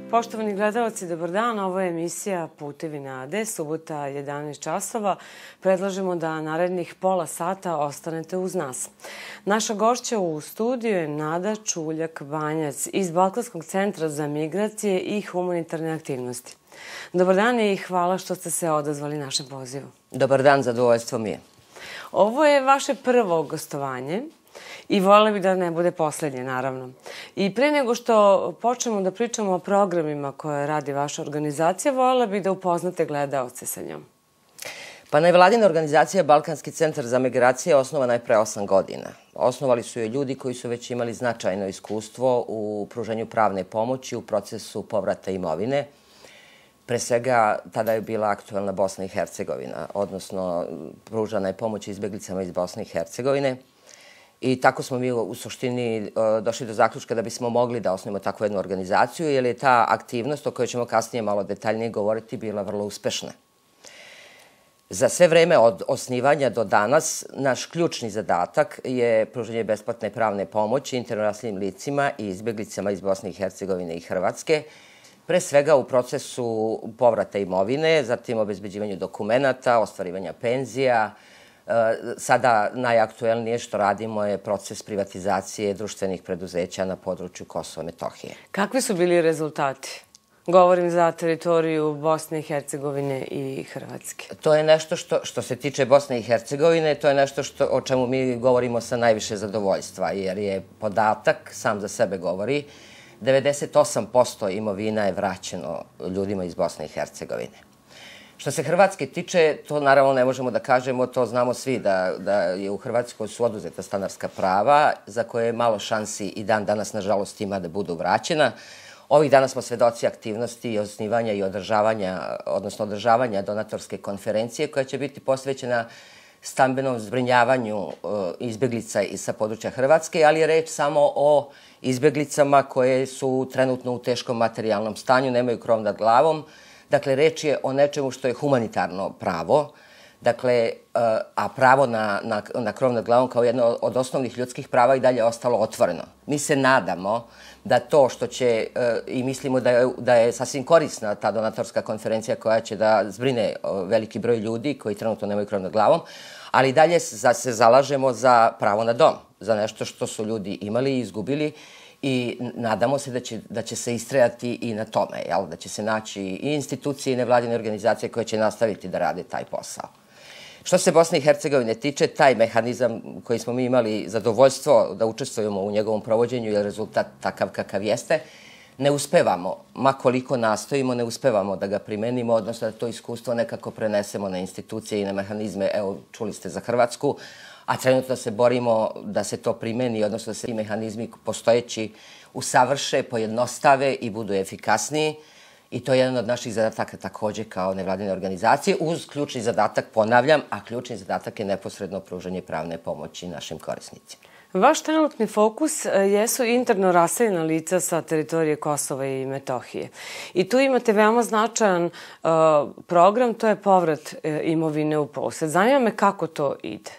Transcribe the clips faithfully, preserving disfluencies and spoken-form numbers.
Poštovani gledalci, dobar dan. Ovo je emisija Putevi nade, subota jedanaest časova. Predlažemo da narednih pola sata ostanete uz nas. Naša gošća u studiju je Nada Čuljak Banjac iz Balkanskog centra za migracije i humanitarne aktivnosti. Dobar dan i hvala što ste se odazvali našem pozivu. Dobar dan, zadovoljstvo mi je. Ovo je vaše prvo gostovanje. I voljela bih da ne bude poslednje, naravno. I pre nego što počnemo da pričamo o programima koje radi vaša organizacija, voljela bih da upoznate gledaoce sa njom. Pa nevladina organizacija Balkanski centar za migracije osnovana je pre osam godina. Osnovali su je ljudi koji su već imali značajno iskustvo u pružanju pravne pomoći u procesu povrata imovine. Pre svega, tada je bila aktuelna Bosna i Herzegovina, odnosno pružana je pomoć izbjeglicama iz Bosne i Hercegovine. I tako smo mi u suštini došli do zaključka da bismo mogli da osnovimo takvu jednu organizaciju, jer je ta aktivnost, o kojoj ćemo kasnije malo detaljnije govoriti, bila vrlo uspešna. Za sve vreme od osnivanja do danas, naš ključni zadatak je pružanje besplatne pravne pomoći internacionalnim licima i izbjeglicama iz Bosne i Hercegovine i Hrvatske, pre svega u procesu povrata imovine, zatim obezbeđivanju dokumenata, ostvarivanja penzija. Sada najaktuelnije što radimo je proces privatizacije društvenih preduzeća na području Kosova i Metohije. Kakvi su bili rezultati? Govorim za teritoriju Bosne i Hercegovine i Hrvatske. To je nešto što, što se tiče Bosne i Hercegovine, to je nešto što, o čemu mi govorimo sa najviše zadovoljstva, jer je podatak, sam za sebe govori, devedeset osam posto imovina je vraćeno ljudima iz Bosne i Hercegovine. Što se Hrvatske tiče, to naravno ne možemo da kažemo, to znamo svi da, da je u Hrvatskoj su oduzeta stanarska prava, za koje je malo šansi i dan danas, nažalost, ima da budu vraćena. Ovih dana smo svedoci aktivnosti i osnivanja i održavanja, odnosno održavanja donatorske konferencije koja će biti posvećena stambenom zbrinjavanju izbjeglica sa područja Hrvatske, ali je reč samo o izbjeglicama koje su trenutno u teškom materijalnom stanju, nemaju krov nad glavom. Dakle, reč je o nečemu što je humanitarno pravo, dakle, a pravo na, na, na krov nad glavom kao jedno od osnovnih ljudskih prava i dalje ostalo otvoreno. Mi se nadamo da to što će, i mislimo da je, da je sasvim korisna ta donatorska konferencija koja će da zbrine veliki broj ljudi koji trenutno nemaju krov nad glavom, ali dalje se zalažemo za pravo na dom, za nešto što su ljudi imali i izgubili. I nadamo se da će, da će se istrajati i na tome, jel? Da će se naći i institucije i nevladine organizacije koje će nastaviti da rade taj posao. Što se Bosne i Hercegovine tiče, taj mehanizam koji smo mi imali zadovoljstvo da učestvujemo u njegovom provođenju, jer rezultat takav kakav jeste, ne uspevamo, ma koliko nastojimo, ne uspevamo da ga primenimo, odnosno da to iskustvo nekako prenesemo na institucije i na mehanizme, evo, čuli ste za Hrvatsku, a trenutno se borimo da se to primeni, odnosno da se ti mehanizmi postojeći usavrše, pojednostave i budu efikasniji. I to je jedan od naših zadataka također kao nevladine organizacije, uz ključni zadatak, ponavljam, a ključni zadatak je neposredno pružanje pravne pomoći našim korisnicima. Vaš trenutni fokus jesu interno raseljena lica sa teritorije Kosova i Metohije. I tu imate veoma značajan uh, program, to je povrat uh, imovine u posjed. Zanima me kako to ide.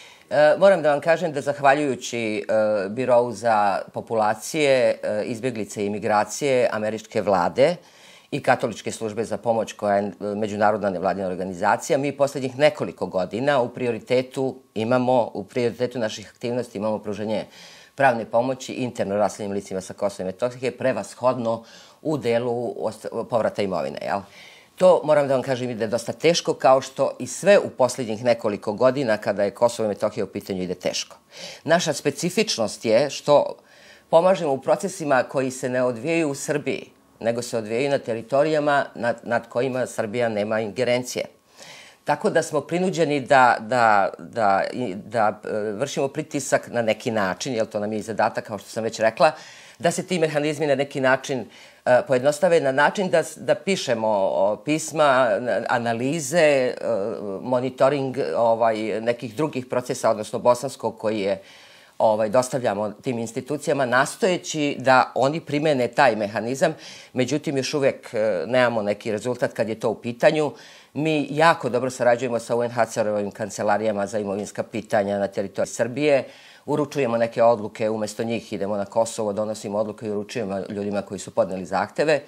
E, moram da vam kažem da zahvaljujući e, Birovu za populacije, e, izbjeglice i imigracije američke vlade i Katoličke službe za pomoć koja je međunarodna nevladina organizacija, mi posljednjih nekoliko godina u prioritetu imamo, u prioritetu naših aktivnosti imamo pružanje pravne pomoći interno raseljenim licima sa Kosova i Metohije, prevashodno u delu povrata imovine, jel? To, moram da vam kažem, ide dosta teško, kao što i sve u posljednjih nekoliko godina, kada je Kosovo i Metohija u pitanju, ide teško. Naša specifičnost je što pomažemo u procesima koji se ne odvijaju u Srbiji, nego se odvijaju na teritorijama nad, nad kojima Srbija nema ingerencije. Tako da smo prinuđeni da, da, da, da vršimo pritisak na neki način, jer to nam je i zadatak, kao što sam već rekla, da se ti mehanizmi na neki način pojednostave na način da, da pišemo pisma, analize, monitoring ovaj, nekih drugih procesa, odnosno bosanskog koji je ovaj, dostavljamo tim institucijama, nastojeći da oni primene taj mehanizam. Međutim, još uvijek nemamo neki rezultat kad je to u pitanju. Mi jako dobro sarađujemo sa U N H C R-ovim kancelarijama za imovinska pitanja na teritoriji Srbije. Uručujemo neke odluke, umjesto njih idemo na Kosovo, donosimo odluke i uručujemo ljudima koji su podneli zahteve.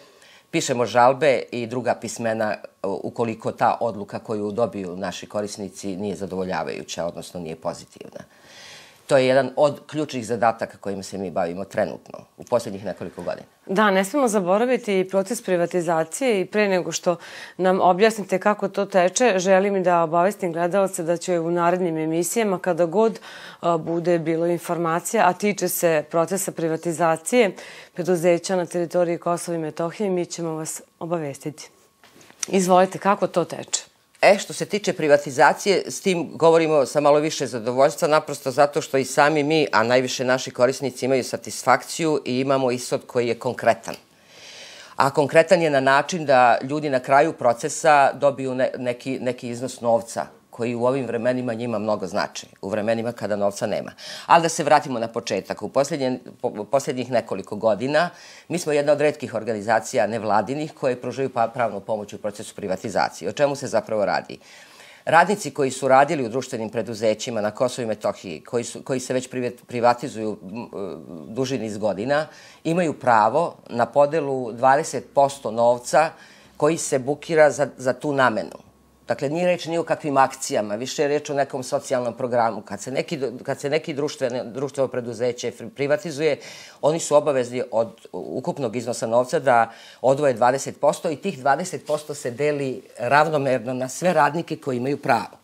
pišemo žalbe i druga pismena ukoliko ta odluka koju dobiju naši korisnici nije zadovoljavajuća, odnosno nije pozitivna. To je jedan od ključnih zadataka kojima se mi bavimo trenutno, u posljednjih nekoliko godina. Da, ne smemo zaboraviti i proces privatizacije i pre nego što nam objasnite kako to teče, želim i da obavestim gledalce da će u narednim emisijama, kada god bude bilo informacija, a tiče se procesa privatizacije preduzeća na teritoriji Kosova i Metohije, mi ćemo vas obavestiti. Izvolite, kako to teče? E, što se tiče privatizacije, s tim govorimo sa malo više zadovoljstva, naprosto zato što i sami mi, a najviše naši korisnici, imaju satisfakciju i imamo ishod koji je konkretan. A konkretan je na način da ljudi na kraju procesa dobiju neki, neki iznos novca, koji u ovim vremenima njima mnogo znači, u vremenima kada novca nema. Ali da se vratimo na početak. U posljednjih nekoliko godina mi smo jedna od retkih organizacija nevladinih koje pružaju pravnu pomoć u procesu privatizacije. O čemu se zapravo radi? Radnici koji su radili u društvenim preduzećima na Kosovu i Metohiji, koji, su, koji se već privatizuju duži niz godina, imaju pravo na podelu dvadeset posto novca koji se bukira za, za tu namenu. Dakle, nije reč ni o kakvim akcijama, više je reč o nekom socijalnom programu. Kad se neki, kad se neki društveno, društveno preduzeće privatizuje, oni su obavezni od ukupnog iznosa novca da odvoje dvadeset posto i tih dvadeset posto se deli ravnomerno na sve radnike koji imaju pravo.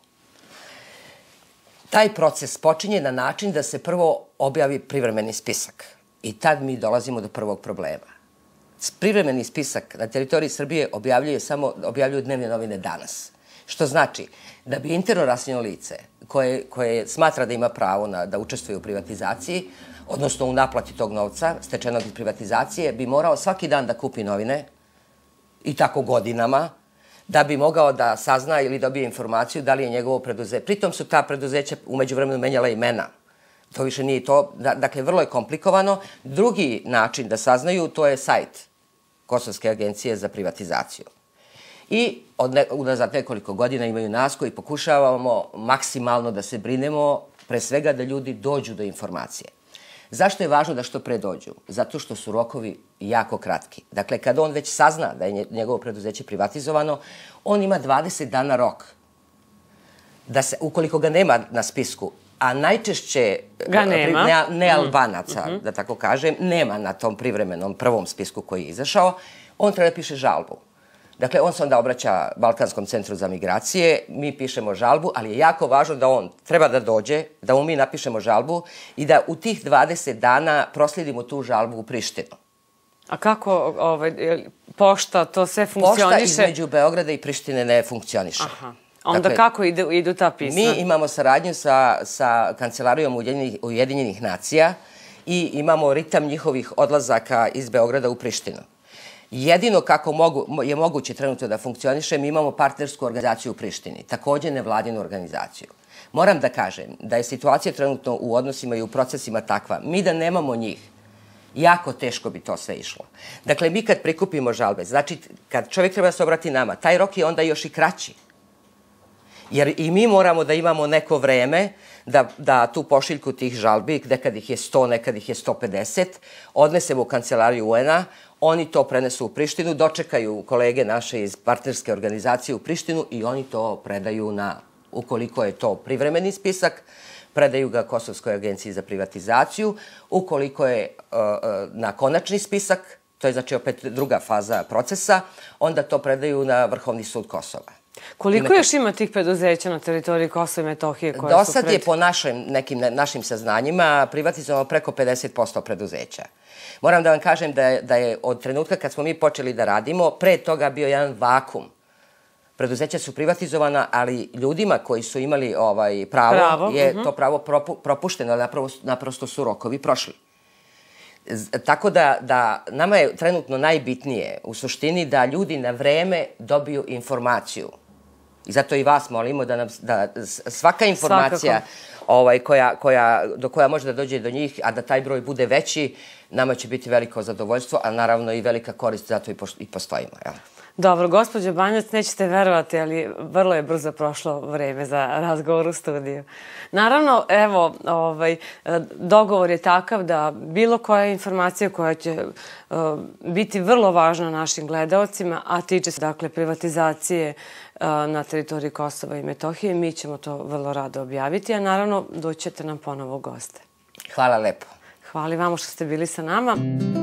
Taj proces počinje na način da se prvo objavi privremeni spisak. I tad mi dolazimo do prvog problema. Privremeni spisak na teritoriji Srbije objavljuje samo, objavljuju dnevne novine Danas. Što znači da bi interorasno lice koje, koje smatra da ima pravo na, da učestvuje u privatizaciji, odnosno u naplati tog novca stečenog iz privatizacije, bi morao svaki dan da kupi novine i tako godinama, da bi mogao da sazna ili dobije informaciju da li je njegovo preduzeće. Pritom su ta preduzeća umeđu vremenu menjala imena. To više nije to. Dakle, vrlo je komplikovano. Drugi način da saznaju, to je sajt Kosovske agencije za privatizaciju. I unazad nekoliko godina imaju nas koji pokušavamo maksimalno da se brinemo, pre svega da ljudi dođu do informacije. Zašto je važno da što pre dođu? Zato što su rokovi jako kratki. Dakle, kada on već sazna da je njegovo preduzeće privatizovano, on ima dvadeset dana rok. Da se, ukoliko ga nema na spisku, a najčešće ne, ne Albanaca, mm-hmm. da tako kažem, nema na tom privremenom prvom spisku koji je izašao, on treba da piše žalbu. Dakle, on se onda obraća Balkanskom centru za migracije, mi pišemo žalbu, ali je jako važno da on treba da dođe, da mu mi napišemo žalbu i da u tih dvadeset dana proslijedimo tu žalbu u Prištinu. A kako ovaj, pošta, to sve funkcioniše? Pošta između Beograda i Prištine ne funkcioniše. Aha. Onda dakle, kako idu, idu ta pisma? Mi imamo saradnju sa, sa Kancelarijom Ujedinjenih, Ujedinjenih nacija i imamo ritam njihovih odlazaka iz Beograda u Prištinu. Jedino kako mogu, je moguće trenutno da funkcioniše, mi imamo partnersku organizaciju u Prištini, također nevladinu organizaciju. Moram da kažem da je situacija trenutno u odnosima i u procesima takva. Mi da nemamo njih, jako teško bi to sve išlo. Dakle, mi kad prikupimo žalbe, znači kad čovjek treba da se obrati nama, taj rok je onda još i kraći. Jer i mi moramo da imamo neko vreme da, da tu pošiljku tih žalbi, nekad ih je sto, nekad ih je sto pedeset, odnesemo u kancelariju U N-a, oni to prenesu u Prištinu, dočekaju kolege naše iz partnerske organizacije u Prištinu i oni to predaju na, ukoliko je to privremeni spisak, predaju ga Kosovskoj agenciji za privatizaciju, ukoliko je uh, na konačni spisak, to je znači opet druga faza procesa, onda to predaju na Vrhovni sud Kosova. Koliko još ima tih preduzeća na teritoriji Kosova i Metohije? Do sad je po našim, nekim našim saznanjima privatizovano preko pedeset posto preduzeća. Moram da vam kažem da je, da je od trenutka kad smo mi počeli da radimo, pre toga bio jedan vakum. Preduzeća su privatizovana, ali ljudima koji su imali ovaj pravo, pravo je uh-huh. to pravo propu, propušteno, napravo, naprosto su rokovi prošli. Tako da, da nama je trenutno najbitnije u suštini da ljudi na vreme dobiju informaciju. I zato i vas molimo da nam da svaka informacija ovaj, koja, koja, do koja može da dođe do njih, a da taj broj bude veći, nama će biti veliko zadovoljstvo, a naravno i velika korist, zato i postojimo. Dobro, gospođo Banjac, nećete verovati, ali vrlo je brzo prošlo vreme za razgovor u studiju. Naravno, evo, dogovor je takav da bilo koja informacija koja će biti vrlo važna našim gledaocima, a tiče se, dakle, privatizacije na teritoriji Kosova i Metohije, mi ćemo to vrlo rado objaviti, a naravno doćete nam ponovo goste. Hvala lepo. Hvala vama što ste bili sa nama.